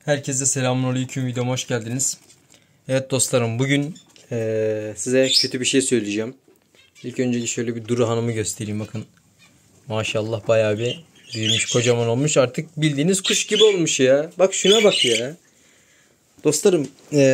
Herkese selamünaleyküm, videoma hoş geldiniz. Evet dostlarım, bugün size kötü bir şey söyleyeceğim. İlk önce şöyle bir Duru Hanım'ı göstereyim, bakın. Maşallah bayağı bir büyümüş, kocaman olmuş, artık bildiğiniz kuş gibi olmuş ya. Bak şuna bak ya. Dostlarım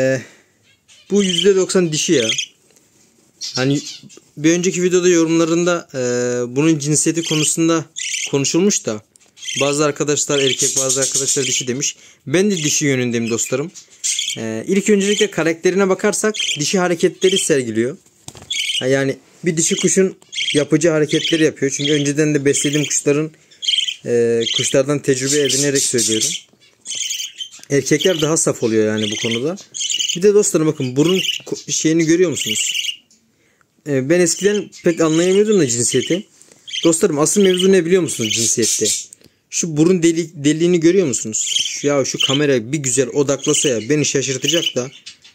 bu %90 dişi ya. Hani bir önceki videoda yorumlarında bunun cinsiyeti konusunda konuşulmuş da bazı arkadaşlar erkek, bazı arkadaşlar dişi demiş. Ben de dişi yönündeyim dostlarım. İlk öncelikle karakterine bakarsak dişi hareketleri sergiliyor. Yani bir dişi kuşun yapıcı hareketleri yapıyor. Çünkü önceden de beslediğim kuşlardan tecrübe edinerek söylüyorum. Erkekler daha saf oluyor yani bu konuda. Bir de dostlarım bakın, burun şeyini görüyor musunuz? Ben eskiden pek anlayamıyordum da cinsiyeti. Dostlarım asıl mevzu ne biliyor musunuz cinsiyette? Şu burun deliğini görüyor musunuz? Ya şu kamera bir güzel odaklasa ya beni şaşırtacak da.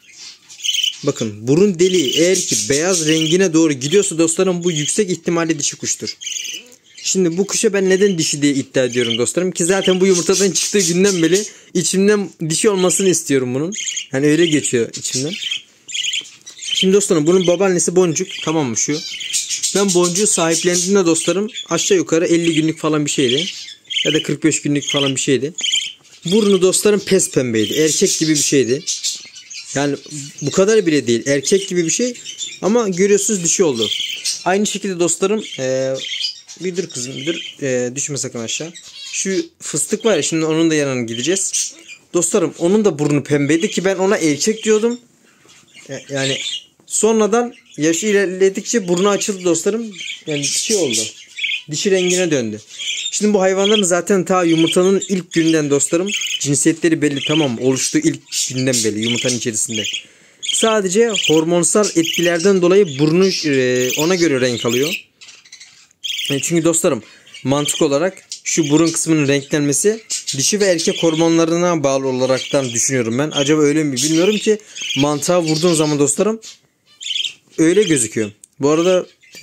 Bakın burun deliği eğer ki beyaz rengine doğru gidiyorsa dostlarım bu yüksek ihtimalle dişi kuştur. Şimdi bu kuşa ben neden dişi diye iddia ediyorum dostlarım? Ki zaten bu yumurtadan çıktığı günden beri içimden dişi olmasını istiyorum bunun. Yani öyle geçiyor içimden. Şimdi dostlarım bunun babaannesi Boncuk, tamam mı şu? Ben Boncuk'u sahiplendiğimde dostlarım aşağı yukarı 50 günlük falan bir şeydi. Ya da 45 günlük falan bir şeydi. Burnu dostlarım pes pembeydi. Erkek gibi bir şeydi. Yani bu kadar bile değil. Erkek gibi bir şey. Ama görüyorsunuz dişi oldu. Aynı şekilde dostlarım bir dur kızım bir dur. Düşme sakın aşağı. Şu fıstık var ya, şimdi onun da yanına gideceğiz. Dostlarım onun da burnu pembeydi ki ben ona erkek diyordum. Yani sonradan yaşı ilerledikçe burnu açıldı dostlarım. Yani dişi oldu. Dişi rengine döndü. Şimdi bu hayvanların zaten ta yumurtanın ilk günden dostlarım cinsiyetleri belli, tamam mı? Oluştuğu ilk günden belli yumurtanın içerisinde. Sadece hormonsal etkilerden dolayı burnu ona göre renk alıyor. Çünkü dostlarım mantık olarak şu burun kısmının renklenmesi dişi ve erkek hormonlarına bağlı olaraktan düşünüyorum ben. Acaba öyle mi bilmiyorum ki, mantığa vurduğun zaman dostlarım öyle gözüküyor. Bu arada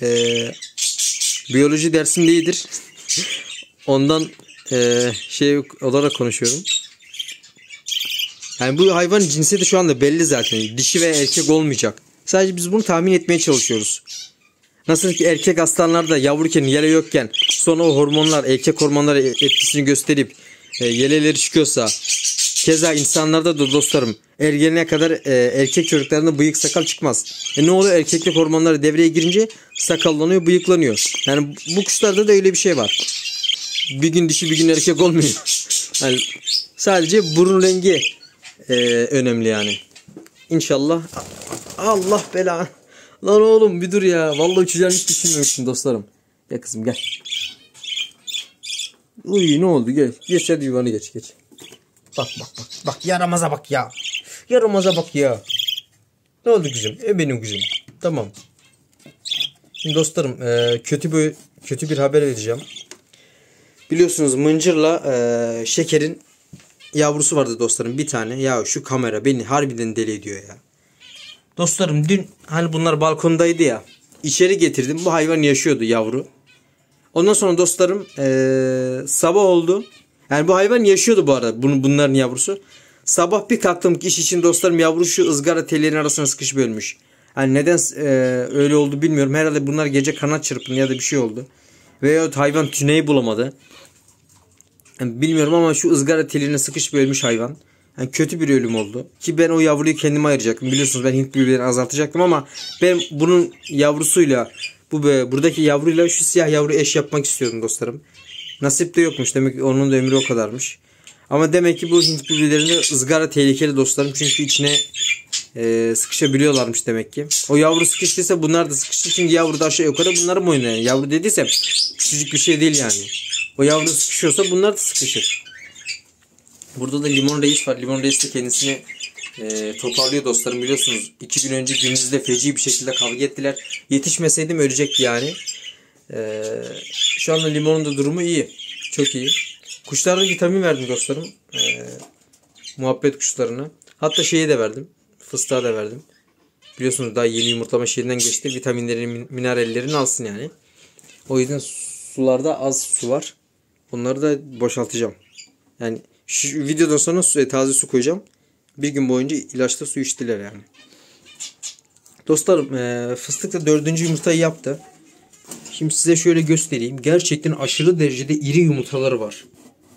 biyoloji dersim iyidir. Ondan şey olarak konuşuyorum. Yani bu hayvanın cinsiyeti şu anda belli zaten. Dişi ve erkek olmayacak. Sadece biz bunu tahmin etmeye çalışıyoruz. Nasıl ki erkek aslanlarda yavruyken, yele yokken sonra o hormonlar, erkek hormonlar etkisini gösterip yeleleri çıkıyorsa, keza insanlarda da dostlarım ergenliğe kadar erkek çocuklarında bıyık sakal çıkmaz. Ne oluyor? Erkeklik hormonları devreye girince sakallanıyor, bıyıklanıyor. Yani bu kuşlarda da öyle bir şey var. Bir gün dişi bir gün erkek olmuyor. Yani sadece burun rengi önemli yani. İnşallah. Allah belanı. Lan oğlum bir dur ya. Vallahi uçacağını hiç düşünmemiştim dostlarım. Gel kızım gel. Uy ne oldu, gel. Geç hadi yuvanı geç. Bak. Bak yaramaza bak ya. Yaramaza bak ya. Ne oldu kızım? Benim kızım. Tamam. Şimdi dostlarım kötü bir haber vereceğim. Biliyorsunuz Mıncır'la Şeker'in yavrusu vardı dostlarım, bir tane. Ya şu kamera beni harbiden deli ediyor ya. Dostlarım dün hani bunlar balkondaydı ya. İçeri getirdim. Bu hayvan yaşıyordu, yavru. Ondan sonra dostlarım sabah oldu. Yani bu hayvan yaşıyordu bu arada. Bunların yavrusu. Sabah bir kalktım iş için dostlarım, yavru şu ızgara tellerin arasına sıkışıp ölmüş. Yani neden öyle oldu bilmiyorum. Herhalde bunlar gece kanat çırpındı ya da bir şey oldu. Veyahut hayvan tüneyi bulamadı. Yani bilmiyorum ama şu ızgara teline sıkışıp ölmüş hayvan. Yani kötü bir ölüm oldu. Ki ben o yavruyu kendime ayıracaktım. Biliyorsunuz ben Hint bülbüllerini azaltacaktım ama ben bunun yavrusuyla buradaki yavruyla şu siyah yavru eş yapmak istiyordum dostlarım. Nasip de yokmuş. Demek ki onun da ömrü o kadarmış. Ama demek ki bu Hint bülbüllerinde ızgara tehlikeli dostlarım. Çünkü içine sıkışabiliyorlarmış demek ki. O yavru sıkıştıysa bunlar da sıkıştı. Çünkü yavru da aşağı yukarı bunların boyunda yani. Yavru dediysem küçücük bir şey değil yani. O yavru sıkışıyorsa bunlar da sıkışır. Burada da Limon Reis var. Limon Reis de kendisini toparlıyor dostlarım. Biliyorsunuz 2 gün önce gündüzde feci bir şekilde kavga ettiler. Yetişmeseydim ölecekti yani. Şu anda Limon'un da durumu iyi. Çok iyi. Kuşlara vitamin verdim dostlarım. Muhabbet kuşlarına. Hatta şeyi de verdim. Fıstığa da verdim. Biliyorsunuz daha yeni yumurtlama şeyinden geçti. Vitaminlerini, minerallerini alsın yani. O yüzden sularda az su var. Onları da boşaltacağım. Yani Şu videodan sonra taze su koyacağım. Bir gün boyunca ilaçla su içtiler yani. Dostlarım fıstık da 4. yumurtayı yaptı. Şimdi size şöyle göstereyim. Gerçekten aşırı derecede iri yumurtaları var.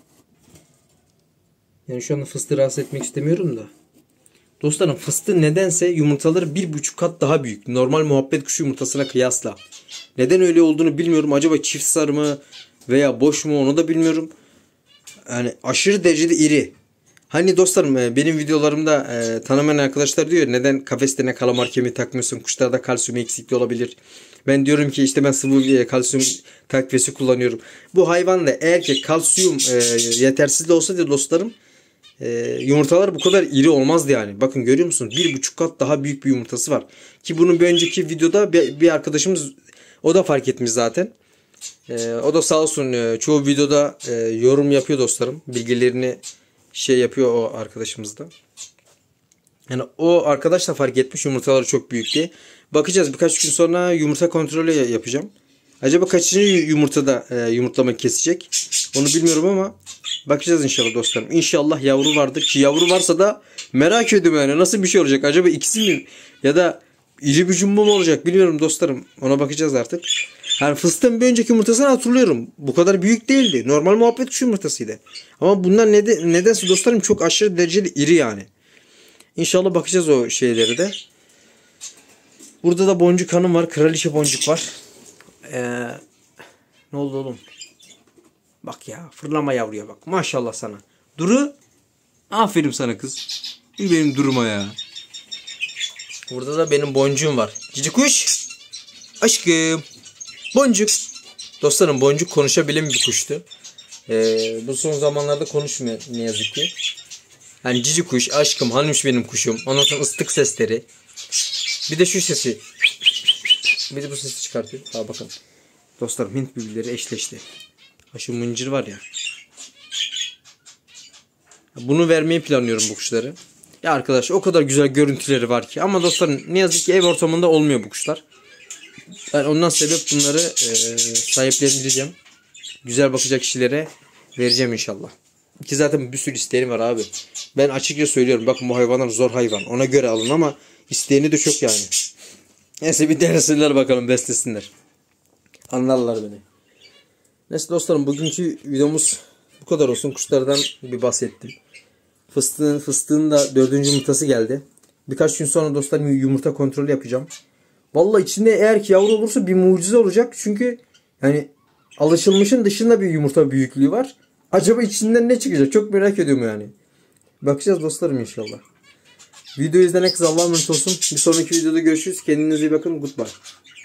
Yani şu anda fıstığı rahatsız etmek istemiyorum da. Dostlarım fıstığı nedense yumurtaları 1,5 kat daha büyük. Normal muhabbet kuşu yumurtasına kıyasla. Neden öyle olduğunu bilmiyorum. Acaba çift sarı mı veya boş mu onu da bilmiyorum. Yani aşırı derecede iri. Hani dostlarım benim videolarımda tanımayan arkadaşlar diyor neden kafeslerine kalamar kemiği takmıyorsun, kuşlarda kalsiyum eksikliği olabilir. Ben diyorum ki işte ben sıvı kalsiyum takviyesi kullanıyorum. Bu hayvanda eğer ki kalsiyum yetersizliği olsaydı dostlarım yumurtalar bu kadar iri olmazdı yani. Bakın görüyor musunuz? 1,5 kat daha büyük bir yumurtası var. Ki bunun bir önceki videoda bir arkadaşımız o da fark etmiş zaten. O da sağ olsun çoğu videoda yorum yapıyor dostlarım. Bilgilerini yapıyor o arkadaşımız da. Yani o arkadaş da fark etmiş yumurtaları çok büyük diye. Bakacağız birkaç gün sonra yumurta kontrolü yapacağım. Acaba kaçıncı yumurtada yumurtlama kesecek? Onu bilmiyorum ama bakacağız inşallah dostlarım. İnşallah yavru vardır ki yavru varsa da merak ediyorum yani nasıl bir şey olacak? Acaba ikisi mi ya da iri bir jumbo mu olacak bilmiyorum dostlarım. Ona bakacağız artık. Yani fıstığın bir önceki yumurtasını hatırlıyorum. Bu kadar büyük değildi. Normal muhabbet kuşu yumurtasıydı. Ama bunlar nedense dostlarım çok aşırı derecede iri yani. İnşallah bakacağız o şeyleri de. Burada da boncuk hanım var. Kraliçe boncuk var. Ne oldu oğlum? Bak ya fırlama yavruya bak. Maşallah sana. Duru. Aferin sana kız. Bir benim duruma ya. Burada da benim boncuğum var. Cici kuş. Aşkım. Boncuk. Dostlarım boncuk konuşabilen bir kuştu. Bu son zamanlarda konuşmuyor ne yazık ki. Yani cici kuş, aşkım, hanımmış benim kuşum. Ondan sonra ıslık sesleri. Bir de şu sesi. Bir de bu sesi çıkartıyor. Ha bakın. Dostlarım Hint bülbülleri eşleşti. Ha şu mıncır var ya. Bunu vermeyi planlıyorum bu kuşları. Ya arkadaş o kadar güzel görüntüleri var ki. Ama dostlarım ne yazık ki ev ortamında olmuyor bu kuşlar. Ben ondan sebep bunları sahiplendireceğim. Güzel bakacak kişilere vereceğim inşallah. Ki zaten bir sürü isteğim var abi. Ben açıkça söylüyorum. Bakın bu hayvanlar zor hayvan. Ona göre alın ama isteğini de çok yani. Neyse bir denesinler bakalım beslesinler. Anlarlar beni. Neyse dostlarım bugünkü videomuz bu kadar olsun. Kuşlardan bir bahsettim. Fıstığın da 4. yumurtası geldi. Birkaç gün sonra dostlarım yumurta kontrolü yapacağım. Vallahi içinde eğer ki yavru olursa bir mucize olacak. Çünkü yani alışılmışın dışında bir yumurta büyüklüğü var. Acaba içinden ne çıkacak? Çok merak ediyorum yani. Bakacağız dostlarım inşallah. Video izleyen herkese Allah'a emanet olsun. Bir sonraki videoda görüşürüz. Kendinize iyi bakın. Goodbye.